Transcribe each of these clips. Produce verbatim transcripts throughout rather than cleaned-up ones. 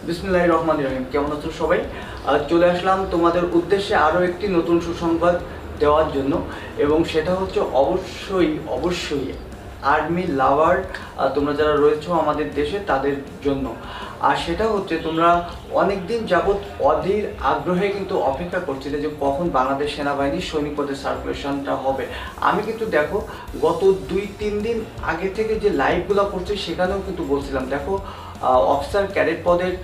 বিসমিল্লাহির রহমানির রহিম। কেমন আছো সবাই? আজ চলে আসলাম তোমাদের উদ্দেশ্যে আরও একটি নতুন সুসংবাদ দেওয়ার জন্য, এবং সেটা হচ্ছে অবশ্যই অবশ্যই আর্মি লাভার তোমরা যারা রয়েছো আমাদের দেশে তাদের জন্য। আর সেটা হচ্ছে তোমরা অনেক দিন যাবৎ অধীর আগ্রহে কিন্তু অপেক্ষা করছিলে যে কখন বাংলাদেশ সেনাবাহিনীর সৈনিক পদের সার্কুলেশনটা হবে। আমি কিন্তু দেখো গত দুই তিন দিন আগে থেকে যে লাইভগুলো করছি সেখানেও কিন্তু বলছিলাম দেখো অফিসার ক্যাডেট পদের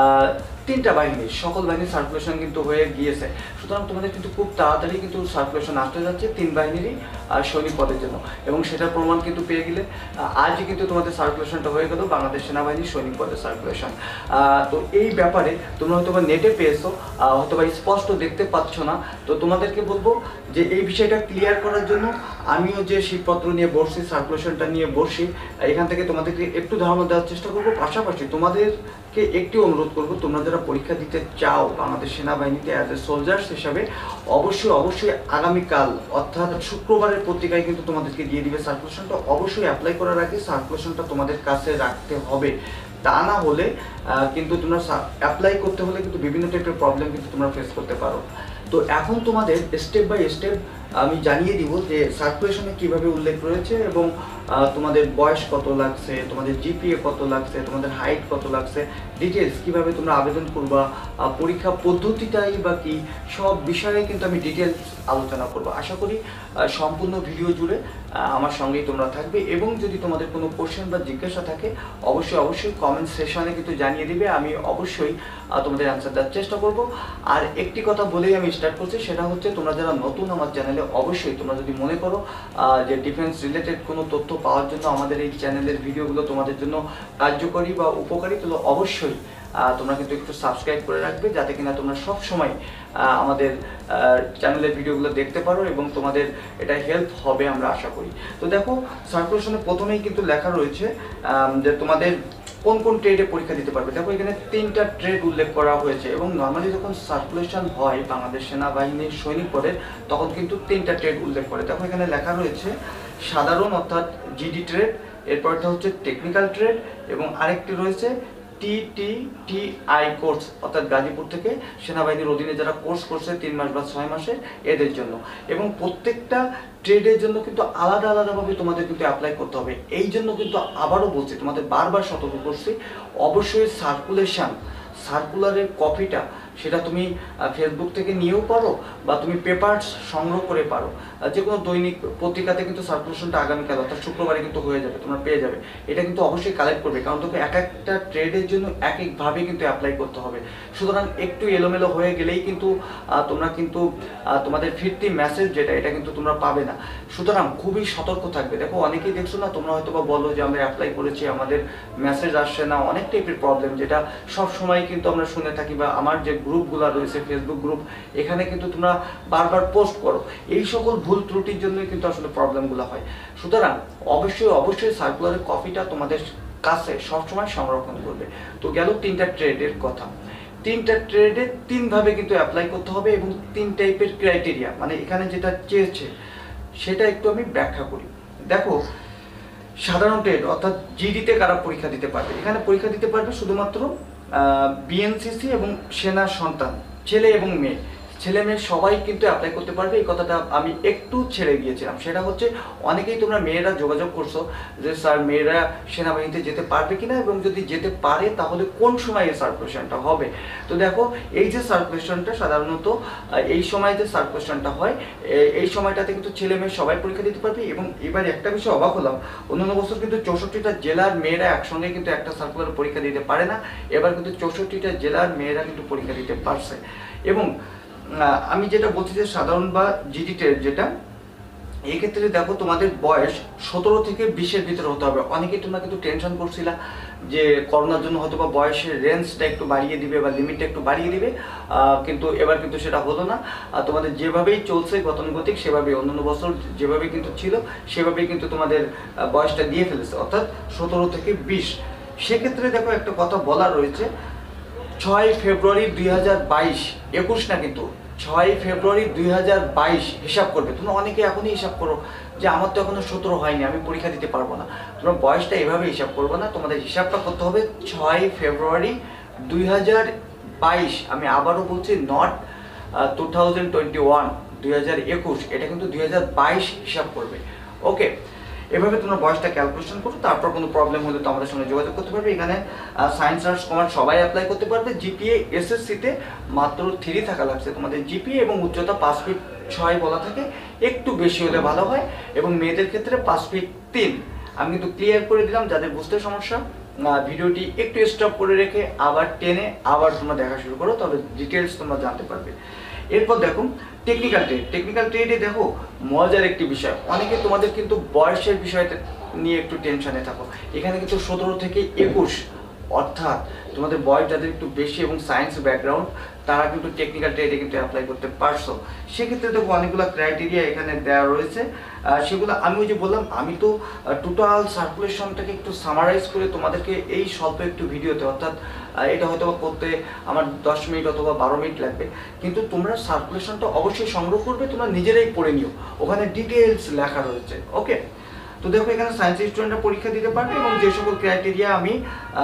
তিনটা বাহিনীর সকল বাহিনীর সার্কুলেশন কিন্তু হয়ে গিয়েছে। সুতরাং তোমাদের কিন্তু খুব তাড়াতাড়ি কিন্তু সার্কুলেশন আসতে যাচ্ছে তিন বাহিনীরই সৈনিক পদের জন্য, এবং সেটার প্রমাণ কিন্তু পেয়ে গেলে আজই কিন্তু তোমাদের সার্কুলেশনটা হয়ে গেল বাংলাদেশ সেনাবাহিনীর সৈনিক পদের সার্কুলেশন। তো এই ব্যাপারে তোমরা হয়তো বা নেটে পেয়েছো, হয়তো বা স্পষ্ট দেখতে পাচ্ছ না। তো তোমাদেরকে বলবো যে এই বিষয়টা ক্লিয়ার করার জন্য আমিও যে শীতপত্র নিয়ে বসছি, সার্কুলেশনটা নিয়ে বসছি, এখান থেকে তোমাদেরকে একটু ধারণা দেওয়ার চেষ্টা করবো। পাশাপাশি তোমাদেরকে একটি অনুরোধ করবো, তোমরা যারা পরীক্ষা দিতে চাও বাংলাদেশ সেনাবাহিনীতে অ্যাজ এ সোলজার্স হিসাবে, অবশ্যই অবশ্যই আগামীকাল অর্থাৎ শুক্রবারের পত্রিকায় কিন্তু তোমাদেরকে দিয়ে দিবে সার্কুলেশনটা। অবশ্যই অ্যাপ্লাই করার আগে সার্কুলেশনটা তোমাদের কাছে রাখতে হবে, তা না হলে কিন্তু তোমরা অ্যাপ্লাই করতে হলে কিন্তু বিভিন্ন টাইপের প্রবলেম কিন্তু তোমরা ফেস করতে পারো। তো এখন তোমাদের স্টেপ বাই স্টেপ আমি জানিয়ে দিব যে সার্কুলেশনে কিভাবে উল্লেখ রয়েছে, এবং তোমাদের বয়স কত লাগছে, তোমাদের জিপিএ কত লাগছে, তোমাদের হাইট কত লাগছে, ডিটেলস কিভাবে তোমরা আবেদন করবা, পরীক্ষা পদ্ধতিটাই বা কি, সব বিষয়ে কিন্তু আমি ডিটেলস আলোচনা করব। আশা করি সম্পূর্ণ ভিডিও জুড়ে আমার সঙ্গেই তোমরা থাকবে, এবং যদি তোমাদের কোনো কোশ্চেন বা জিজ্ঞাসা থাকে অবশ্যই অবশ্যই কমেন্ট সেকশনে কিন্তু জানিয়ে দিবে, আমি অবশ্যই তোমাদের অ্যান্সার দেওয়ার চেষ্টা করব। আর একটি কথা বলেই আমি স্টার্ট করছি, সেটা হচ্ছে তোমরা যারা নতুন আমার চ্যানেলে, অবশ্যই তোমরা যদি মনে করো যে ডিফেন্স রিলেটেড কোনো তথ্য পাওয়ার জন্য আমাদের এই চ্যানেলের ভিডিওগুলো তোমাদের জন্য কার্যকরী বা উপকারী, তাহলে অবশ্যই তোমরা কিন্তু একটু সাবস্ক্রাইব করে রাখবে, যাতে কিনা তোমরা সব সময় আমাদের চ্যানেলের ভিডিওগুলো দেখতে পারো, এবং তোমাদের এটা হেল্প হবে আমরা আশা করি। তো দেখো সার্কুলেশনে প্রথমেই কিন্তু লেখা রয়েছে যে তোমাদের কোন কোন ট্রেডে পরীক্ষা দিতে পারবে। দেখো এখানে তিনটা ট্রেড উল্লেখ করা হয়েছে, এবং নর্মালি যখন সার্কুলেশন হয় বাংলাদেশ সেনাবাহিনীর সৈনিক পদের তখন কিন্তু তিনটা ট্রেড উল্লেখ করে। দেখো এখানে লেখা রয়েছে সাধারণ অর্থাৎ জিডি ট্রেড, এরপরটা হচ্ছে টেকনিক্যাল ট্রেড, এবং আরেকটি রয়েছে টি টি টি আই কোর্স অর্থাৎ গাজীপুর থেকে সেনাবাহিনীর অধীনে যারা কোর্স করছে তিন মাস বা ছয় মাসের এদের জন্য। এবং প্রত্যেকটা ট্রেডের জন্য কিন্তু আলাদা আলাদাভাবে তোমাদের কিন্তু অ্যাপ্লাই করতে হবে। এই জন্য কিন্তু আবারও বলছি, তোমাদের বারবার সতর্ক করছি, অবশ্যই সার্কুলেশন সার্কুলারের কপিটা সেটা তুমি ফেসবুক থেকে নিয়েও পারো, বা তুমি পেপার সংগ্রহ করে পারো, যে কোনো দৈনিক পত্রিকাতে কিন্তু সার্কুলেশনটা আগামীকাল অর্থাৎ শুক্রবারে কিন্তু হয়ে যাবে, তোমরা পেয়ে যাবে। এটা কিন্তু অবশ্যই কালেক্ট করবে, কারণ তোকে এক একটা ট্রেডের জন্য এক একভাবে কিন্তু অ্যাপ্লাই করতে হবে। সুতরাং একটু এলোমেলো হয়ে গেলেই কিন্তু তোমরা কিন্তু তোমাদের ফিরতি মেসেজ যেটা এটা কিন্তু তোমরা পাবে না। সুতরাং খুবই সতর্ক থাকবে। দেখো অনেকেই দেখছো না, তোমরা হয়তো বা বলো যে আমরা অ্যাপ্লাই করেছি আমাদের মেসেজ আসছে না, অনেক টাইপের প্রবলেম যেটা সব সময় কিন্তু আমরা শুনে থাকি, বা আমার যে গ্রুপগুলো রয়েছে ফেসবুক গ্রুপ, এখানে কিন্তু তোমরা বারবার পোস্ট করো। এই সকল ভুল ত্রুটির জন্যই কিন্তু আসলে প্রবলেমগুলো হয়। সুতরাং অবশ্যই অবশ্যই সার্কুলারের কপিটা তোমাদের কাছে সবসময় সংরক্ষণ করবে। তো গেল তিনটা ট্রেডের কথা। তিনটা ট্রেডে তিনভাবে কিন্তু অ্যাপ্লাই করতে হবে, এবং তিন টাইপের ক্রাইটেরিয়া, মানে এখানে যেটা চেয়েছে সেটা একটু আমি ব্যাখ্যা করি। দেখো সাধারণ ট্রেড অর্থাৎ জিডিতে কারা পরীক্ষা দিতে পারবে, এখানে পরীক্ষা দিতে পারবে শুধুমাত্র বিএনসিসি এবং সেনা সন্তান, ছেলে এবং মেয়ে, ছেলে মেয়ে সবাই কিন্তু অ্যাপ্লাই করতে পারবে। এই কথাটা আমি একটু ছেড়ে গিয়েছিলাম, সেটা হচ্ছে অনেকেই তোমরা মেয়েরা যোগাযোগ করছো যে স্যার মেয়েরা সেনাবাহিনীতে যেতে পারবে কিনা, এবং যদি যেতে পারে তাহলে কোন সময় এই সার্কুলেশনটা হবে। তো দেখো এই যে সার্কুলেশনটা সাধারণত এই সময় যে সার্কুলেশনটা হয় এই সময়টাতে কিন্তু ছেলে মেয়ে সবাই পরীক্ষা দিতে পারবে। এবং এবার একটা বিষয় অবাক হলাম, অন্যান্য বছর কিন্তু চৌষট্টিটা জেলার মেয়েরা একসঙ্গে কিন্তু একটা সার্কুলার পরীক্ষা দিতে পারে না, এবার কিন্তু চৌষট্টিটা জেলার মেয়েরা কিন্তু পরীক্ষা দিতে পারছে। এবং আমি যেটা বলছি যে সাধারণ বা জিডি ট্রেড যেটা, এই ক্ষেত্রে দেখো তোমাদের বয়স সতেরো থেকে বিশের ভিতরে হতে হবে। অনেকেই তোমরা কিন্তু টেনশন করছিলা যে করোনার জন্য হয়তো বা বয়সের রেঞ্জটা একটু বাড়িয়ে দিবে বা লিমিটটা একটু বাড়িয়ে দিবে, কিন্তু এবার কিন্তু সেটা হলো না। তোমাদের যেভাবেই চলছে গতানুগতিক সেভাবেই, অন্যান্য বছর যেভাবে কিন্তু ছিল সেভাবেই কিন্তু তোমাদের বয়সটা দিয়ে ফেলেছে, অর্থাৎ সতেরো থেকে বিশ। সেক্ষেত্রে দেখো একটা কথা বলার রয়েছে, ছয় ফেব্রুয়ারি দুই হাজার বাইশ একুশ না কিন্তু ছয় ফেব্রুয়ারি দুই হাজার বাইশ হিসাব করবে। তোমরা অনেকে এখনই হিসাব করো যে আমার তো এখনো সতেরো হয়নি, আমি পরীক্ষা দিতে পারবো না। তোমরা বয়সটা এভাবে হিসাব করবো না, তোমাদের হিসাবটা করতে হবে ছয় ফেব্রুয়ারি দুই হাজার বাইশ, আমি আবারও বলছি, not two thousand twenty one, দুই হাজার একুশ, এটা কিন্তু দুই হাজার বাইশ হিসাব করবে। ওকে, এভাবে তোমরা বয়সটা ক্যালকুলেশন করো, তারপর কোনো প্রবলেম হলে তো আমাদের সঙ্গে যোগাযোগ করতে পারবে। এখানে সায়েন্স, আর্টস, কমার্স সবাই অ্যাপ্লাই করতে পারবে। জিপিএ এসএসসিতে মাত্র থ্রি থাকা লাগছে তোমাদের জিপিএ, এবং উচ্চতা পাঁচ ফিট ছয় বলা থাকে, একটু বেশি হলে ভালো হয়। এবং মেয়েদের ক্ষেত্রে পাঁচ ফিট তিন। আমি কিন্তু ক্লিয়ার করে দিলাম, যাদের বুঝতে সমস্যা ভিডিওটি একটু স্টপ করে রেখে আবার টেনে আবার তোমরা দেখা শুরু করো, তাহলে ডিটেলস তোমরা জানতে পারবে। এরপর দেখো টেকনিক্যাল ট্রেড। টেকনিক্যাল ট্রেডে দেখো মজার একটি বিষয়, অনেকে তোমাদের কিন্তু বয়সের বিষয়টা নিয়ে একটু টেনশনে থাকো। এখানে কিন্তু সতেরো থেকে একুশ, অর্থাৎ তোমাদের বয়স যাদের একটু বেশি এবং সায়েন্স ব্যাকগ্রাউন্ড, তারা কিন্তু টেকনিক্যাল ট্রেডে কিন্তু অ্যাপ্লাই করতে পারছো। সেক্ষেত্রে দেখো অনেকগুলো ক্রাইটেরিয়া এখানে দেওয়া রয়েছে, সেগুলো আমি ওই যে বললাম, আমি তো টোটাল সার্কুলেশনটাকে একটু সামারাইজ করে তোমাদেরকে এই স্বল্প একটু ভিডিওতে, অর্থাৎ এটা হয়তো করতে আমার দশ মিনিট অথবা বারো মিনিট লাগবে, কিন্তু তোমরা সার্কুলেশনটা অবশ্যই সংগ্রহ করবে, তোমরা নিজেরাই পড়ে নিও, ওখানে ডিটেলস লেখা রয়েছে। ওকে, তো দেখো এখানে সায়েন্স স্টুডেন্টরা পরীক্ষা দিতে পারবে, এবং যে সকল ক্রাইটেরিয়া আমি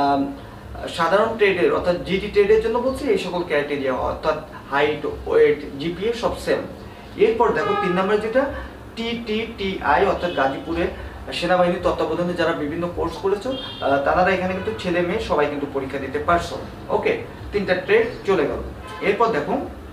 সাধারণ ট্রেডের অর্থাৎ জিডি ট্রেডের জন্য বলছি, এই সকল ক্রাইটেরিয়া অর্থাৎ হাইট, ওয়েট, জিপিএ সব সেম। এরপর দেখো তিন নম্বর যেটা টিটিটিআই, অর্থাৎ গাজীপুরে সেনাবাহিনীর তত্ত্বাবধানে যারা বিভিন্ন কোর্স করেছো, তারা এখানে কিন্তু ছেলে মেয়ে সবাই কিন্তু পরীক্ষা দিতে পারছো। ওকে, তিনটা ট্রেড চলে গেল। এরপর দেখো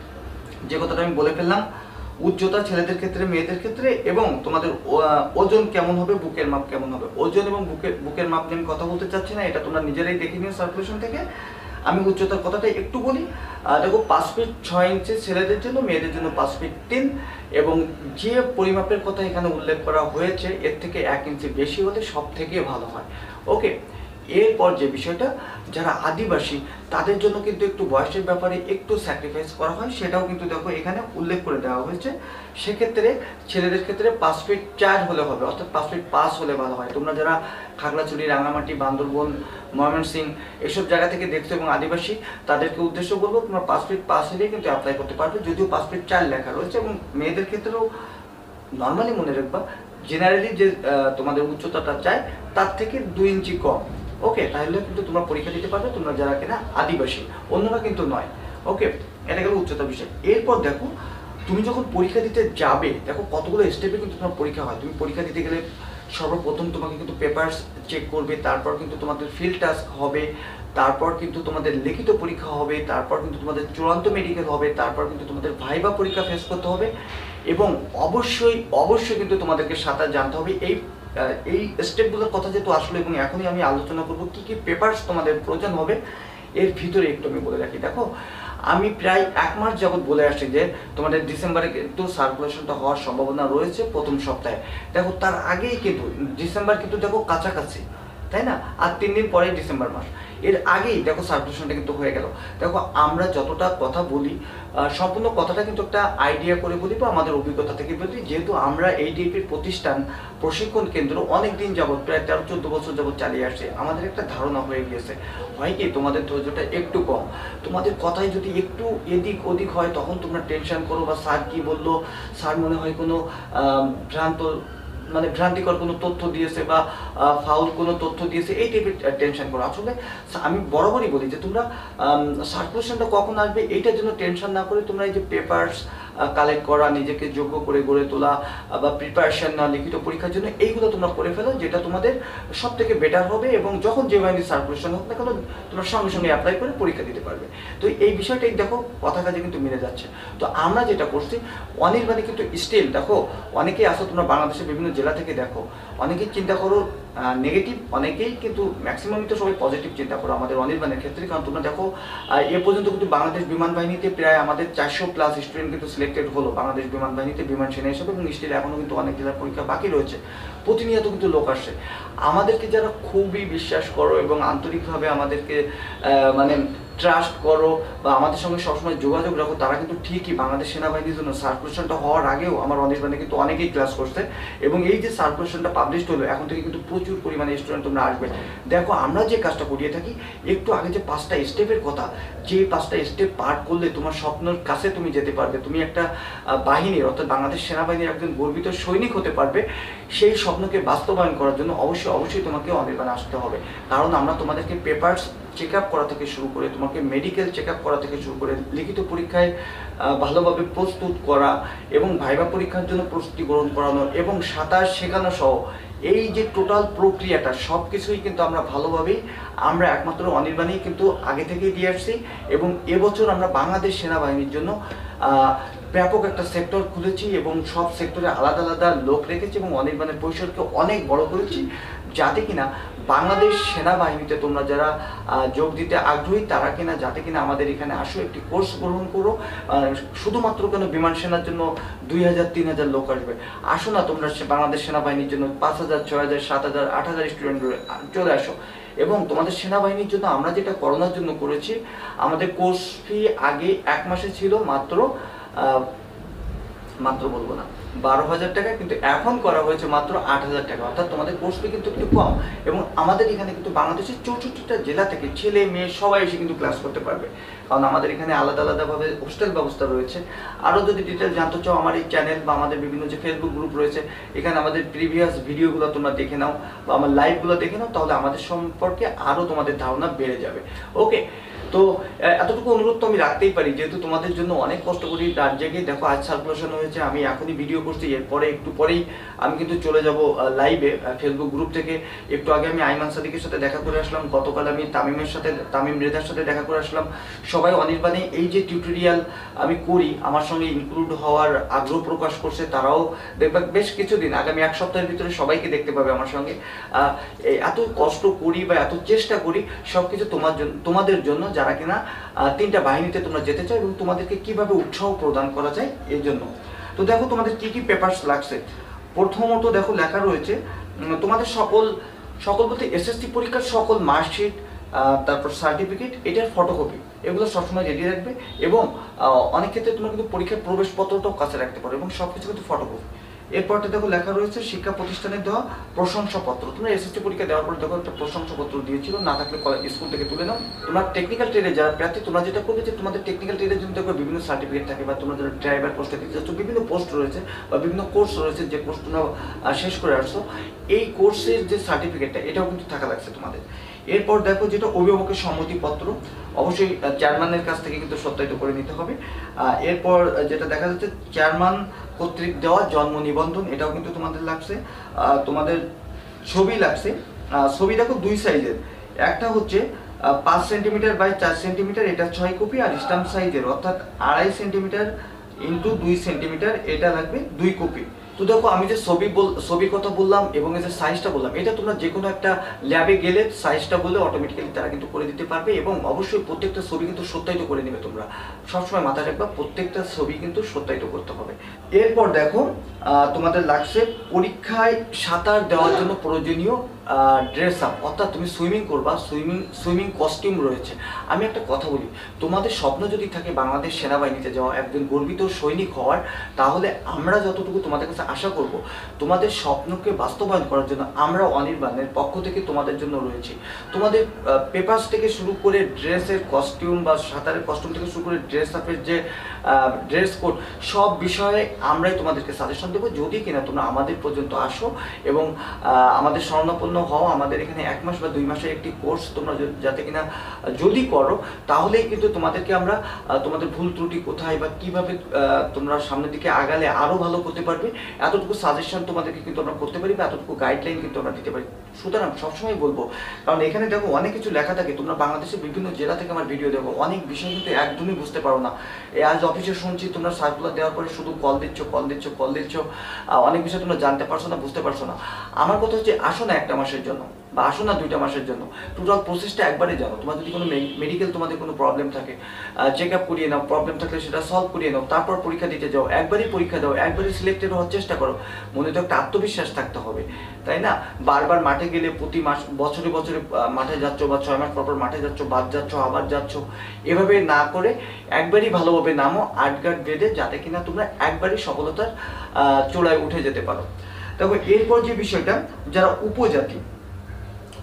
যে কথাটা আমি বলে ফেললাম, উচ্চতা ছেলেদের ক্ষেত্রে, মেয়েদের ক্ষেত্রে, এবং তোমাদের ওজন কেমন হবে, বুকের মাপ কেমন হবে। ওজন এবং বুকের বুকের মাপ নিয়ে আমি কথা বলতে চাচ্ছি না, এটা তোমরা নিজেরাই দেখে নিও সার্কুলেশন থেকে। আমি উচ্চতার কথাটা একটু বলি। দেখো পাঁচ ফিট ছয় ইঞ্চি ছেলেদের জন্য, মেয়েদের জন্য পাঁচ ফিট তিন, এবং যে পরিমাপের কথা এখানে উল্লেখ করা হয়েছে এর থেকে এক ইঞ্চি বেশি হলে সব থেকে ভালো হয়। ওকে, এরপর যে বিষয়টা, যারা আদিবাসী তাদের জন্য কিন্তু একটু বয়সের ব্যাপারে একটু স্যাক্রিফাইস করা হয়, সেটাও কিন্তু দেখো এখানে উল্লেখ করে দেওয়া হয়েছে। সেক্ষেত্রে ছেলেদের ক্ষেত্রে পাঁচ ফিট চার হলে হবে, অর্থাৎ পাঁচ ফিট পাঁচ হলে ভালো হয়। তোমরা যারা খাগড়াছড়ি, রাঙামাটি, বান্দরবন, ময়মনসিংহ এসব জায়গা থেকে দেখছো এবং আদিবাসী, তাদেরকে উদ্দেশ্য বলবো তোমরা পাঁচ ফিট পাঁচ হলেই কিন্তু অ্যাপ্লাই করতে পারবে, যদিও পাঁচ ফিট চার লেখা রয়েছে। এবং মেয়েদের ক্ষেত্রেও নর্মালি মনে রাখবা, জেনারেলি যে তোমাদের উচ্চতাটা চাই তার থেকে দুই ইঞ্চি কম। ওকে, তাহলে কিন্তু তোমরা পরীক্ষা দিতে পারবে, তোমরা যারা কিনা আদিবাসী, অন্যরা কিন্তু নয়। ওকে, এটা গেল উচ্চতা বিষয়। এরপর দেখো তুমি যখন পরীক্ষা দিতে যাবে, দেখো কতগুলো স্টেপে কিন্তু তোমার পরীক্ষা হয়। তুমি পরীক্ষা দিতে গেলে সর্বপ্রথম তোমাকে কিন্তু পেপারস চেক করবে, তারপর কিন্তু তোমাদের ফিল্ড টাস্ক হবে, তারপর কিন্তু তোমাদের লিখিত পরীক্ষা হবে, তারপর কিন্তু তোমাদের চূড়ান্ত মেডিকেল হবে, তারপর কিন্তু তোমাদের ভাইবা পরীক্ষা ফেস করতে হবে, এবং অবশ্যই অবশ্যই কিন্তু তোমাদেরকে সাঁতার জানতে হবে। এই এই স্টেপগুলোর কথা যেহেতু আসলে, এবং এখনই আমি আলোচনা করবো কী কী পেপারস তোমাদের প্রয়োজন হবে, এর ভিতরে একটু আমি বলে রাখি। দেখো আমি প্রায় এক মাস যাবৎ বলে আসছি যে তোমাদের ডিসেম্বরে কিন্তু সার্কুলেশনটা হওয়ার সম্ভাবনা রয়েছে প্রথম সপ্তাহে। দেখো তার আগেই কিন্তু ডিসেম্বর কিন্তু দেখো কাছাকাছি, তাই না? আর তিন দিন পরে ডিসেম্বর মাস, এর আগেই দেখো সার্কুলেশনটা কিন্তু হয়ে গেল। দেখো আমরা যতটা কথা বলি, সম্পূর্ণ কথাটা কিন্তু একটা আইডিয়া করে বলি বা আমাদের অভিজ্ঞতা থেকে বলি, যেহেতু আমরা এই ডিএপির প্রতিষ্ঠান, প্রশিক্ষণ কেন্দ্র অনেক দিন যাবৎ, প্রায় তেরো চোদ্দ বছর যাবৎ চালিয়ে আসছে, আমাদের একটা ধারণা হয়ে গিয়েছে। হয় কি, তোমাদের ধৈর্যটা একটু কম, তোমাদের কথায় যদি একটু এদিক ওদিক হয় তখন তোমরা টেনশন করো, বা স্যার কি বললো, স্যার মনে হয় কোনো ভ্রান্ত মানে ভ্রান্তিকর কোনো তথ্য দিয়েছে বা ফাউল কোনো তথ্য দিয়েছে, এই টাইপের টেনশন করো। আসলে আমি বরাবরই বলি যে তোমরা সার্কুলেশনটা কখন আসবে এইটার জন্য টেনশন না করে তোমরা এই যে পেপারস কালেক্ট করা, নিজেকে যোগ্য করে গড়ে তোলা, বা প্রিপারেশন না লিখিত পরীক্ষার জন্য, এইগুলো তোমরা করে ফেলো, যেটা তোমাদের সব থেকে বেটার হবে। এবং যখন যে বাহিনীর সার্কুলেশন হোক না কেন, তোমরা সঙ্গে সঙ্গে অ্যাপ্লাই করে পরীক্ষা দিতে পারবে। তো এই বিষয়টাই দেখো কথা কাজে কিন্তু মিলে যাচ্ছে। তো আমরা যেটা করছি, অনির্বাণে কিন্তু স্টিল দেখো অনেকেই আসো, তোমরা বাংলাদেশের বিভিন্ন জেলা থেকে দেখো, অনেকেই চিন্তা করো নেগেটিভ, অনেকেই কিন্তু ম্যাক্সিমামই তো সবাই পজিটিভ চিন্তা করো আমাদের অনির্বাণের ক্ষেত্রে। কারণ তোমরা দেখো এ পর্যন্ত কিন্তু বাংলাদেশ বিমান বাহিনীতে প্রায় আমাদের চারশো প্লাস স্টুডেন্ট কিন্তু সিলেক্টেড হলো বাংলাদেশ বিমান বাহিনীতে বিমান সেনা হিসেবে, এবং স্টিল এখনও কিন্তু অনেক জেলার পরীক্ষা বাকি রয়েছে। প্রতিনিয়ত কিন্তু লোক আসছে। আমাদেরকে যারা খুবই বিশ্বাস করো এবং আন্তরিকভাবে আমাদেরকে মানে ট্রাস্ট করো বা আমাদের সঙ্গে সবসময় যোগাযোগ রাখো, তারা কিন্তু ঠিকই বাংলাদেশ সেনাবাহিনীর জন্য সার্কুলেশনটা হওয়ার আগেও আমার অনির্বাণে কিন্তু অনেকেই ক্লাস করছে। এবং এই যে সার্কুলেশনটা পাবলিশ হলো, এখন থেকে কিন্তু প্রচুর পরিমাণে স্টুডেন্ট তোমরা আসবে। দেখো আমরা যে কাজটা করিয়ে থাকি, একটু আগে যে পাঁচটা স্টেপের কথা, যে পাঁচটা স্টেপ পার করলে তোমার স্বপ্নের কাছে তুমি যেতে পারবে, তুমি একটা বাহিনীর অর্থাৎ বাংলাদেশ সেনাবাহিনীর একজন গর্বিত সৈনিক হতে পারবে, সেই স্বপ্নকে বাস্তবায়ন করার জন্য অবশ্যই অবশ্যই তোমাকে অনির্বাণে আসতে হবে। কারণ আমরা তোমাদেরকে পেপারস চেক আপ করা থেকে শুরু করে তোমাকে মেডিকেল চেক আপ করা থেকে শুরু করে লিখিত পরীক্ষায় ভালোভাবে প্রস্তুত করা এবং ভাইবা পরীক্ষার জন্য প্রস্তুতি গ্রহণ করানো এবং সাঁতার শেখানো সহ এই যে টোটাল প্রক্রিয়াটা সব কিছুই কিন্তু আমরা ভালোভাবেই আমরা একমাত্র অনির্বাণেই কিন্তু আগে থেকেই দিয়ে আসছি। এবং এবছর আমরা বাংলাদেশ সেনাবাহিনীর জন্য ব্যাপক একটা সেক্টর খুলেছি এবং সব সেক্টরে আলাদা আলাদা লোক রেখেছি এবং অনির্বাণের পরিসরকে অনেক বড় করেছি, যাতে কিনা বাংলাদেশ সেনাবাহিনীতে তোমরা যারা যোগ দিতে আগ্রহী তারা কিনা যাতে কিনা আমাদের এখানে আসো, একটি কোর্স গ্রহণ করো। শুধুমাত্র কেন বিমান সেনার জন্য দুই হাজার তিন হাজার লোক আসবে, আসো না তোমরা বাংলাদেশ সেনাবাহিনীর জন্য পাঁচ হাজার ছয় হাজার সাত হাজার আট হাজার স্টুডেন্ট চলে আসো। এবং তোমাদের সেনাবাহিনীর জন্য আমরা যেটা করোনার জন্য করেছি, আমাদের কোর্স ফি আগে এক মাসে ছিল মাত্র মাত্র বলবো না বারো হাজার টাকা, কিন্তু এখন করা হয়েছে মাত্র আট হাজার টাকা, অর্থাৎ তোমাদের কোর্স ফি কিন্তু একটু কম। এবং আমাদের এখানে কিন্তু বাংলাদেশের চৌষট্টিটা জেলা থেকে ছেলে মেয়ে সবাই এসে কিন্তু ক্লাস করতে পারবে, কারণ আমাদের এখানে আলাদা আলাদাভাবে হোস্টেল ব্যবস্থা রয়েছে। আরও যদি ডিটেল জানতে চাও আমার এই চ্যানেল বা আমাদের বিভিন্ন যে ফেসবুক গ্রুপ রয়েছে, এখানে আমাদের প্রিভিয়াস ভিডিওগুলো তোমরা দেখে নাও বা আমার লাইভগুলো দেখে নাও, তাহলে আমাদের সম্পর্কে আরও তোমাদের ধারণা বেড়ে যাবে। ওকে, তো এতটুকু অনুরোধ তো আমি রাখতেই পারি, যেহেতু তোমাদের জন্য অনেক কষ্ট করি রাত জেগে। দেখো আজ সার্কুলেশন হয়েছে, আমি এখনই ভিডিও করছি, এরপরে একটু পরেই আমি কিন্তু চলে যাব লাইভে ফেসবুক গ্রুপ থেকে। একটু আগে আমি আইমান সাদিকের সাথে দেখা করে আসলাম, গতকাল আমি তামিমের সাথে তামিম রেজার সাথে দেখা করে আসলাম। সবাই অনির্বাণে এই যে টিউটোরিয়াল আমি করি আমার সঙ্গে ইনক্লুড হওয়ার আগ্রহ প্রকাশ করছে, তারাও দেখবে বেশ কিছুদিন আগামী এক সপ্তাহের ভিতরে সবাইকে দেখতে পাবে আমার সঙ্গে। এত কষ্ট করি বা এত চেষ্টা করি সব কিছু তোমার জন্য, তোমাদের জন্য যারা কিনা তিনটা বাহিনীতে তোমরা যেতে চাও এবং তোমাদেরকে কিভাবে উৎসাহ প্রদান করা যায় এর জন্য। তো দেখো তোমাদের কি কি পেপারস লাগছে। প্রথমত দেখো লেখা রয়েছে তোমাদের সকল সকল বলতে এসএসসি পরীক্ষার সকল মার্কশিট, তারপর সার্টিফিকেট, এটার ফটোকপি, এগুলো সবসময় রেডি রাখবে। এবং অনেক ক্ষেত্রে তোমরা কিন্তু পরীক্ষার প্রবেশপত্রটাও কাছে রাখতে পারো এবং সব কিছু কিন্তু ফটোকপি। এরপরটা দেখো লেখা রয়েছে শিক্ষা প্রতিষ্ঠানের দেওয়া প্রশংসাপত্র। তোমরা এসএসসি পরীক্ষা দেওয়ার পর দেখো একটা প্রশংসাপত্র দিয়েছিল, না থাকলে স্কুল থেকে তুলে নাও। তোমরা টেকনিক্যাল ট্রেডে যারা প্রার্থী তোমরা যেটা করবে যে তোমাদের টেকনিক্যাল ট্রেডের জন্য দেখো বিভিন্ন সার্টিফিকেট থাকে, বা তোমরা যারা ড্রাইভার পোস্টে দিতে যাচ্ছ, বিভিন্ন পোস্ট রয়েছে বা বিভিন্ন কোর্স রয়েছে যে কোর্স তোমরা শেষ করে আসছো, এই কোর্সের যে সার্টিফিকেটটা এটাও কিন্তু থাকা লাগছে তোমাদের। এরপর দেখো যেটা অভিভাবকের সম্মতিপত্র, অবশ্যই চেয়ারম্যানের কাছ থেকে কিন্তু সত্যায়িত করে নিতে হবে। এরপর যেটা দেখা যাচ্ছে চেয়ারম্যান কর্তৃক দেওয়া জন্ম নিবন্ধন, এটাও কিন্তু তোমাদের লাগছে। তোমাদের ছবি লাগছে, ছবি দেখো দুই সাইজের, একটা হচ্ছে পাঁচ সেন্টিমিটার বাই চার সেন্টিমিটার, এটা ছয় কপি, আর স্ট্যাম্প সাইজের অর্থাৎ আড়াই সেন্টিমিটার ইন্টু দুই সেন্টিমিটার, এটা লাগবে দুই কপি। তো দেখো আমি যে ছবি বল ছবির কথা বললাম এবং এই যে সাইজটা বললাম, এটা তোমরা যে কোনো একটা ল্যাবে গেলে সাইজটা বললে অটোমেটিক্যালি তারা কিন্তু করে দিতে পারবে। এবং অবশ্যই প্রত্যেকটা ছবি কিন্তু সত্যায়িত করে নেবে। তোমরা সবসময় মাথায় রাখবা প্রত্যেকটা ছবি কিন্তু সত্যায়িত করতে হবে। এরপর দেখো তোমাদের লাগছে পরীক্ষায় সাঁতার দেওয়ার জন্য প্রয়োজনীয় ড্রেস আপ, অর্থাৎ তুমি সুইমিং করবা, সুইমিং সুইমিং কস্টিউম রয়েছে। আমি একটা কথা বলি, তোমাদের স্বপ্ন যদি থাকে বাংলাদেশ সেনাবাহিনীতে যাওয়া, একজন গর্বিত সৈনিক হওয়ার, তাহলে আমরা যতটুকু তোমাদের কাছে আশা করব তোমাদের স্বপ্নকে বাস্তবায়ন করার জন্য আমরা অনির্বাণের পক্ষ থেকে তোমাদের জন্য রয়েছি। তোমাদের পেপারস থেকে শুরু করে ড্রেসের কস্টিউম বা সাঁতারের কস্টিউম থেকে শুরু করে ড্রেস আপের যে ড্রেস কোড, সব বিষয়ে আমরাই তোমাদেরকে সাজেশন দেবো, যদি কিনা তোমরা আমাদের পর্যন্ত আসো এবং আমাদের শরণাপন্ন হও। আমাদের এখানে এক মাস বা দুই মাসের একটি কোর্স তোমরা যাতে কিনা যদি করো, তাহলেই কিন্তু তোমাদেরকে আমরা তোমাদের ভুল ত্রুটি কোথায় বা কিভাবে তোমরা সামনের দিকে আগালে আরও ভালো করতে পারবে, এতটুকু সাজেশন তোমাদেরকে কিন্তু আমরা করতে পারি বা এতটুকু গাইডলাইন কিন্তু আমরা দিতে পারি। সুতরাং সবসময় বলবো, কারণ এখানে দেখো অনেক কিছু লেখা থাকে, তোমরা বাংলাদেশের বিভিন্ন জেলা থেকে আমার ভিডিও দেখো, অনেক বিষয় কিন্তু একদমই বুঝতে পারো না। আজ অফিসে শুনছি তোমরা সার্কুলার দেওয়ার পরে শুধু কল দিচ্ছ কল দিচ্ছ কল দিচ্ছ অনেক বিষয় তোমরা জানতে পারছো না, বুঝতে পারছো না। আমার কথা হচ্ছে আসো না একটা মাসের জন্য বা আসো না দুইটা মাসের জন্য, টোটাল প্রসেসটা একবারে জানো। তোমার যদি কোনো মেডিকেল তোমাদের কোনো প্রবলেম থাকে, চেক আপ করিয়ে নাও, প্রবলেম থাকলে সেটা সলভ করিয়ে নাও, তারপর পরীক্ষা দিতে যাও, একবারই পরীক্ষা দাও, একবারই সিলেক্টেড হওয়ার চেষ্টা করো। মনে তো একটা আত্মবিশ্বাস থাকতে হবে, তাই না? বারবার মাঠে গেলে প্রতি মাস বছরে বছরে মাঠে যাচ্ছ বা ছয় মাস পর পর মাঠে যাচ্ছ, বাদ যাচ্ছ আবার যাচ্ছ, এভাবে না করে একবারই ভালোভাবে নামো আট গাঁট বেঁধে, যাতে কিনা তোমরা একবারই সফলতার চূড়ায় উঠে যেতে পারো। তবে এরপর যে বিষয়টা, যারা উপজাতি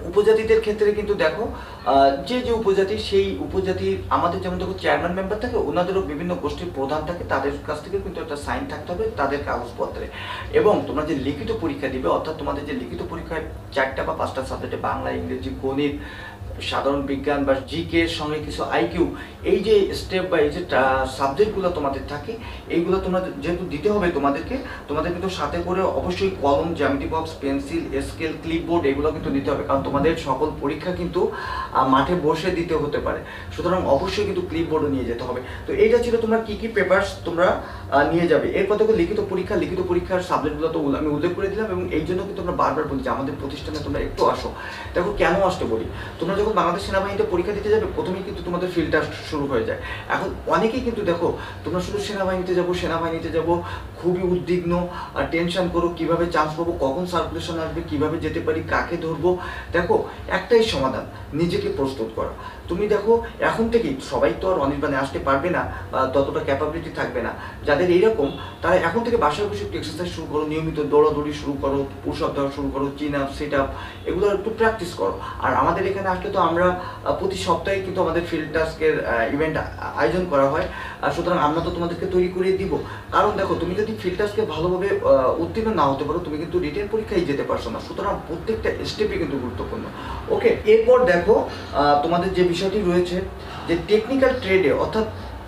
উপজাতিদের ক্ষেত্রে কিন্তু দেখো যে যে উপজাতি সেই উপজাতির আমাদের যেমন দেখো চেয়ারম্যান মেম্বার থাকে, ওনাদেরও বিভিন্ন গোষ্ঠীর প্রধান থাকে, তাদের কাছ থেকে কিন্তু একটা সাইন থাকতে হবে তাদের কাগজপত্রে। এবং তোমরা যে লিখিত পরীক্ষা দিবে, অর্থাৎ তোমাদের যে লিখিত পরীক্ষায় চারটা বা পাঁচটা সাবজেক্টে বাংলা, ইংরেজি, গণিত, সাধারণ বিজ্ঞান বা জিকে এর সঙ্গে কিছু আইকিউ, এই যে স্টেপ বা এই যে সাবজেক্টগুলো তোমাদের থাকে, এইগুলো তোমরা যেহেতু দিতে হবে তোমাদেরকে, তোমাদের কিন্তু সাথে করে অবশ্যই কলম, জ্যামিতি বক্স, পেন্সিল, স্কেল, ক্লিপবোর্ড এগুলো কিন্তু নিতে হবে, কারণ তোমাদের সকল পরীক্ষা কিন্তু মাঠে বসে দিতে হতে পারে। সুতরাং অবশ্যই কিন্তু ক্লিপবোর্ডও নিয়ে যেতে হবে। তো এইটা ছিল তোমরা কি কি পেপারস তোমরা নিয়ে যাবে। এরপর দেখো লিখিত পরীক্ষা, লিখিত পরীক্ষার সাবজেক্টগুলো তো আমি উল্লেখ করে দিলাম, এবং এই জন্য কিন্তু আমরা বারবার বলি যে আমাদের প্রতিষ্ঠানে তোমরা একটু আসো। দেখো কেন আসতে বলি, তোমরা যখন বাংলাদেশ সেনাবাহিনীতে পরীক্ষা দিতে যাবে, প্রথমেই কিন্তু তোমাদের ফিল্ড টেস্ট শুরু হয়ে যায়। এখন অনেকেই কিন্তু দেখো তোমরা শুধু সেনাবাহিনীতে যাবো সেনাবাহিনীতে যাবো খুবই উদ্বিগ্ন আর টেনশন করো, কিভাবে চান্স পাবো, কখন সার্কুলেশন আসবে, কিভাবে যেতে পারি, কাকে ধরবো। দেখো একটাই সমাধান, নিজেকে প্রস্তুত করা। তুমি দেখো এখন থেকেই, সবাই তো আর অনির্বাণে আসতে পারবে না, ততটা ক্যাপাবিলিটি থাকবে না, যাদের এইরকম তারা এখন থেকে বাসায় বসে একটু এক্সারসাইজ শুরু করো, নিয়মিত দৌড়াদৌড়ি শুরু করো, পুশ আপ দেওয়া শুরু করো, চিন আপ, সিট আপ, এগুলো একটু প্র্যাকটিস করো। আর আমাদের এখানে আসলে তো আমরা প্রতি সপ্তাহে কিন্তু আমাদের ফিল্ড টাস্কের ইভেন্ট আয়োজন করা হয়, আর সুতরাং আমরা তো তোমাদেরকে তৈরি করে দিব। কারণ দেখো তুমি যদি ফিল্ড টাস্কে ভালোভাবে উত্তীর্ণ না হতে পারো, তুমি কিন্তু রিটেন পরীক্ষায় যেতে পারছো না। সুতরাং প্রত্যেকটা স্টেপই কিন্তু গুরুত্বপূর্ণ। ওকে, এরপর দেখো তোমাদের যে বিষয়টি রয়েছে যে টেকনিক্যাল ট্রেডে, অর্থাৎ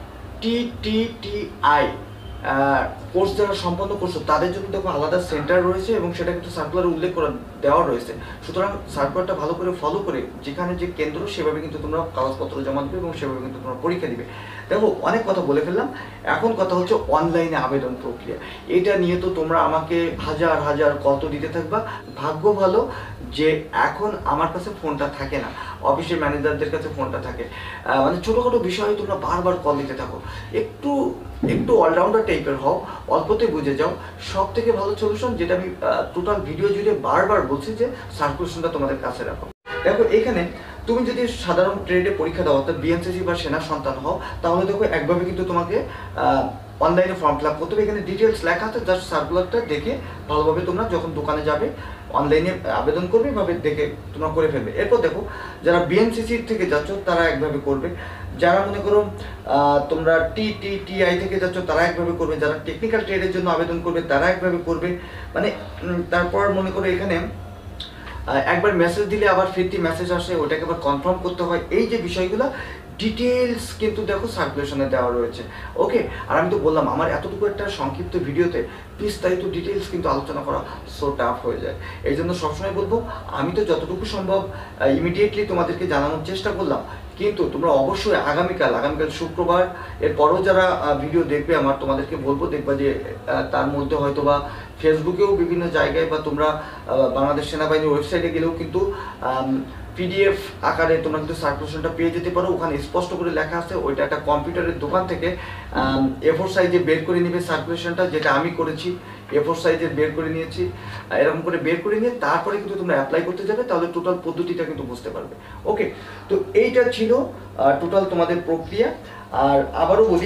টি টি টি আই কোর্স যারা সম্পন্ন করছো তাদের জন্য দেখো আলাদা সেন্টার রয়েছে, এবং সেটা কিন্তু সার্কুলারে উল্লেখ করা দেওয়া রয়েছে। সুতরাং সার্কুলারটা ভালো করে ফলো করে যেখানে যে কেন্দ্র সেভাবে কিন্তু তোমরা কাগজপত্র জমা দেবে এবং সেভাবে কিন্তু তোমরা পরীক্ষা দিবে। দেখো অনেক কথা বলে ফেললাম, এখন কথা হচ্ছে অনলাইনে আবেদন প্রক্রিয়া। এটা নিয়ে তো তোমরা আমাকে হাজার হাজার কল তো দিতে থাকবা। ভাগ্য ভালো যে এখন আমার কাছে ফোনটা থাকে না, অফিসের ম্যানেজারদের কাছে ফোনটা থাকে। মানে ছোটোখাটো বিষয়ে তোমরা বারবার কল দিতে থাকো। একটু একটু অলরাউন্ডার টাইপের হও, অল্পতে বুঝে যাও। সব থেকে ভালো সলিউশন যেটা আমি টোটাল ভিডিও জুড়ে বারবার বলছি যে সার্কুলেশনটা তোমাদের কাছে রাখো। দেখো এখানে তুমি যদি সাধারণ ট্রেডে পরীক্ষা দাও, অর্থাৎ বিএনসিসি বা সেনা সন্তান হও, তাহলে দেখো একভাবে কিন্তু তোমাকে অনলাইনে ফর্ম ফিল আপ করতে হবে। এখানে ডিটেলস লেখা আছে, জাস্ট সার্কুলারটা দেখে ভালোভাবে তোমরা যখন দোকানে যাবে অনলাইনে আবেদন করবে, এভাবে দেখে তোমরা করে ফেলবে। এরপর দেখো যারা বিএনসিসি থেকে যাচ্ছ তারা একভাবে করবে, যারা মনে করো তোমরা টি টি টি আই থেকে যাচ্ছ তারা একভাবে করবে, যারা টেকনিক্যাল ট্রেডের জন্য আবেদন করবে তারা একভাবে করবে। মানে তারপর মনে করো এখানে একবার মেসেজ দিলে আবার ফিরতি মেসেজ আসে, ওটাকে আবার কনফার্ম করতে হয়। এই যে বিষয়গুলো ডিটেলস কিন্তু দেখো সার্কুলেশনে দেওয়া রয়েছে। ওকে, আর আমি তো বললাম আমার এতটুকু একটা সংক্ষিপ্ত ভিডিওতে বিস্তারিত ডিটেলস কিন্তু আলোচনা করা সো টাফ হয়ে যায়। এই জন্য সবসময় বলবো আমি তো যতটুকু সম্ভব ইমিডিয়েটলি তোমাদেরকে জানানোর চেষ্টা করলাম, কিন্তু তোমরা অবশ্যই আগামীকাল আগামীকাল শুক্রবার এরপরও যারা ভিডিও দেখবে আমার, তোমাদেরকে বলবো দেখবা যে তার মধ্যে হয়তো বা ফেসবুকেও বিভিন্ন জায়গায় বা তোমরা বাংলাদেশ সেনাবাহিনীর ওয়েবসাইটে গেলেও কিন্তু পিডিএফ আকারে তোমরা কিন্তু সার্কুলেশনটা পেয়ে যেতে পারো। ওখানে স্পষ্ট করে লেখা আছে, ওইটা একটা কম্পিউটারের দোকান থেকে এ ফোর সাইজে বের করে নিবে সার্কুলেশনটা, যেটা আমি করেছি। এ ফোর সাইজের বের করে নিয়েছি, এরকম করে বের করে নিয়ে তারপরে কিন্তু তোমরা অ্যাপ্লাই করতে যাবে, তাহলে টোটাল পদ্ধতিটা কিন্তু বুঝতে পারবে। ওকে, তো এইটা ছিল টোটাল তোমাদের প্রক্রিয়া। আর আবারও বলি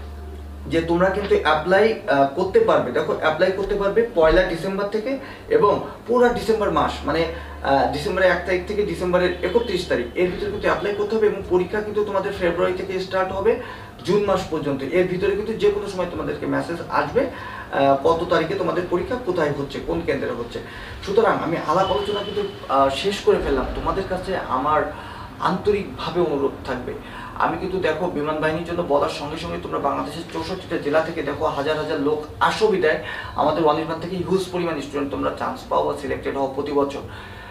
যে তোমরা কিন্তু অ্যাপ্লাই করতে পারবে, দেখো অ্যাপ্লাই করতে পারবে পয়লা ডিসেম্বর থেকে, এবং পুরো ডিসেম্বর মাস মানে ডিসেম্বরের এক তারিখ থেকে ডিসেম্বরের একত্রিশ তারিখ এর ভিতরে কিন্তু অ্যাপ্লাই করতে হবে। এবং পরীক্ষা কিন্তু তোমাদের ফেব্রুয়ারি থেকে স্টার্ট হবে জুন মাস পর্যন্ত। এর ভিতরে কিন্তু যে কোনো সময় তোমাদেরকে মেসেজ আসবে কত তারিখে তোমাদের পরীক্ষা কোথায় হচ্ছে, কোন কেন্দ্রে হচ্ছে। সুতরাং আমি আলাপ আলোচনা কিন্তু শেষ করে ফেললাম। তোমাদের কাছে আমার আন্তরিকভাবে অনুরোধ থাকবে, আমি কিন্তু দেখো বিমান বাহিনীর জন্য বলার সঙ্গে সঙ্গে তোমরা বাংলাদেশের চৌষট্টিটা জেলা থেকে দেখো হাজার হাজার লোক আসো বিদায় আমাদের অনির্বাণ থেকে হিউজ পরিমাণ স্টুডেন্ট তোমরা চান্স পাও বা সিলেক্টেড হও প্রতি বছর।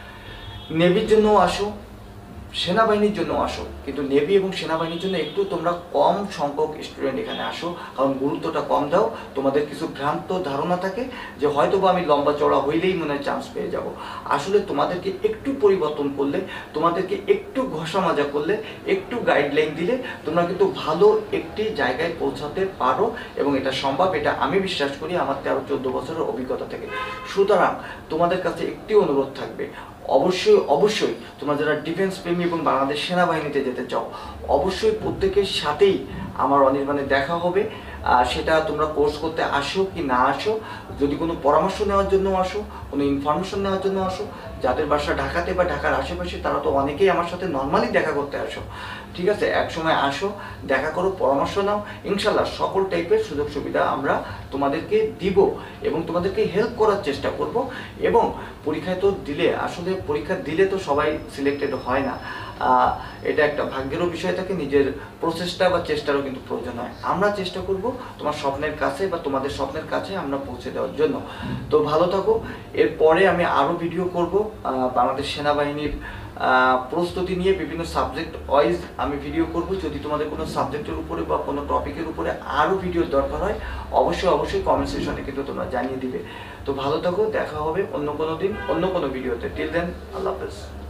নেভির জন্য আসো, সেনাবাহিনীর জন্য আসো, কিন্তু নেভি এবং সেনাবাহিনীর জন্য একটু তোমরা কম সংখ্যক স্টুডেন্ট এখানে আসো, কারণ গুরুত্বটা কম দাও। তোমাদের কিছু ভ্রান্ত ধারণা থাকে যে হয়তো বা আমি লম্বা চড়া হইলেই মনে হয় চান্স পেয়ে যাব। আসলে তোমাদেরকে একটু পরিবর্তন করলে, তোমাদেরকে একটু ঘষা মাজা করলে, একটু গাইডলাইন দিলে তোমরা কিন্তু ভালো একটি জায়গায় পৌঁছাতে পারো, এবং এটা সম্ভব। এটা আমি বিশ্বাস করি আমার তেরো চোদ্দ বছরের অভিজ্ঞতা থেকে। সুতরাং তোমাদের কাছে একটি অনুরোধ থাকবে, অবশ্যই অবশ্যই তোমরা যারা ডিফেন্স প্রেমী এবং বাংলাদেশ সেনাবাহিনীতে যেতে চাও, অবশ্যই প্রত্যেকের সাথেই আমার অনির্বাণে দেখা হবে। সেটা তোমরা কোর্স করতে আসো কি না আসো, যদি কোনো পরামর্শ নেওয়ার জন্য আসো, কোনো ইনফরমেশন নেওয়ার জন্য আসো, যাদের বাসা ঢাকাতে বা ঢাকার আশেপাশে তারা তো অনেকেই আমার সাথে নর্মালি দেখা করতে আসো, ঠিক আছে, এক সময় আসো, দেখা করো, পরামর্শ নাও, ইনশাল্লাহ সকল টাইপের সুযোগ সুবিধা আমরা তোমাদেরকে দিব এবং তোমাদেরকে হেল্প করার চেষ্টা করব। এবং পরীক্ষায় তো দিলে, আসলে পরীক্ষা দিলে তো সবাই সিলেক্টেড হয় না, এটা একটা ভাগ্যেরও বিষয় থাকে, নিজের প্রচেষ্টা বা চেষ্টারও কিন্তু প্রয়োজন হয়। আমরা চেষ্টা করব তোমার স্বপ্নের কাছে বা তোমাদের স্বপ্নের কাছে আমরা পৌঁছে দেওয়ার জন্য। তো ভালো থাকো। এরপরে আমি আরও ভিডিও করব বাংলাদেশ সেনাবাহিনীর প্রস্তুতি নিয়ে, বিভিন্ন সাবজেক্ট ওয়াইজ আমি ভিডিও করব। যদি তোমাদের কোনো সাবজেক্টের উপরে বা কোনো টপিকের উপরে আরও ভিডিওর দরকার হয়, অবশ্যই অবশ্যই কমেন্ট সেকশনে কিন্তু তোমরা জানিয়ে দিবে। তো ভালো থাকো, দেখা হবে অন্য কোনো দিন অন্য কোনো ভিডিওতে। টিল দেন, আল্লাহ হাফেজ।